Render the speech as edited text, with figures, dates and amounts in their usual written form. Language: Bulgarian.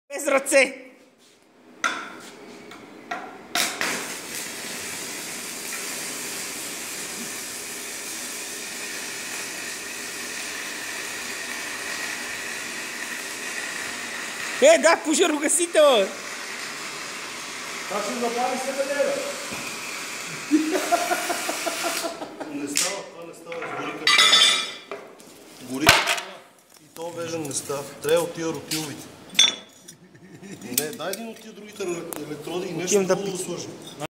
Без ръце! Да, пожарогасител! Как ще направи себе лева? Не става, това не става. Гори и то вежен не става. Трябва от тия ротиловите. Не, дай един от тия другите електроди и нещо друго да сложим.